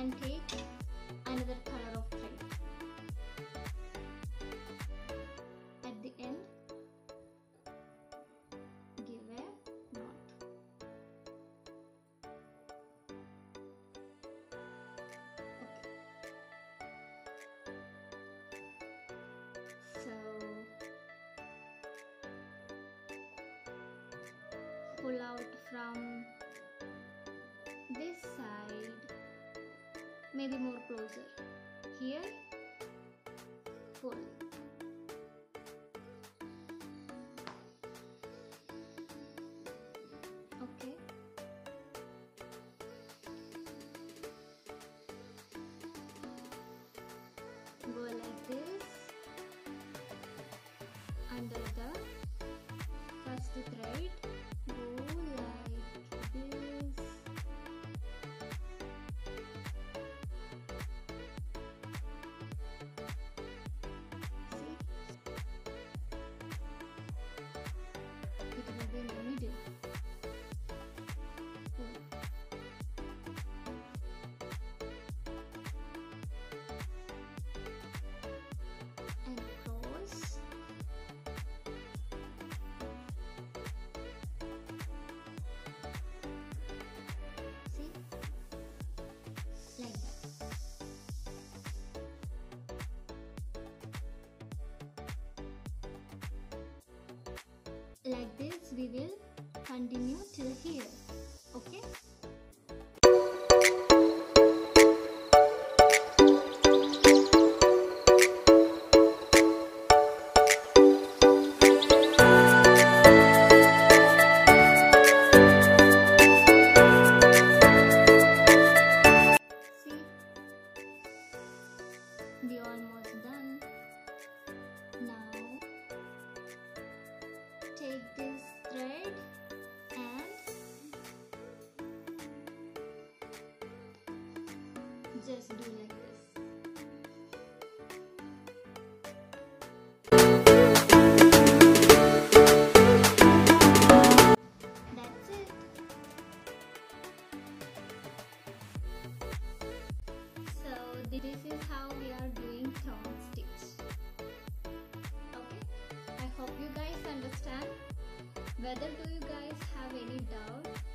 and take another color of thread. At the end, give a knot. So pull out from this side, maybe more closer. Here, pull. Okay. Go like this under the first thread. Go like this. See? It will be in the middle. Pull. And cross. See? Like that. Like this we will continue till here. Okay? See? We almost done. Now take this thread and just do like this. That's it. So this is how we are doing thumb stitch. Okay, I hope you guys understand. Whether do you guys have any doubt,